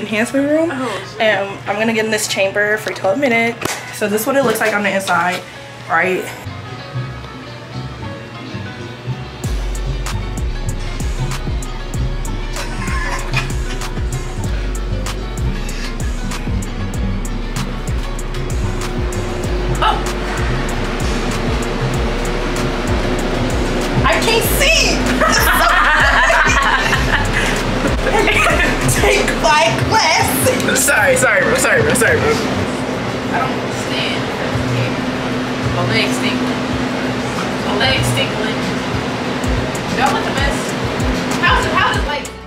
enhancement room. And I'm gonna get in this chamber for 12 minutes. So this is what it looks like on the inside, right? Can't see. Take my glasses. Sorry, bro. I don't understand. My legs tingling. My legs tingling. Y'all look a mess. How does like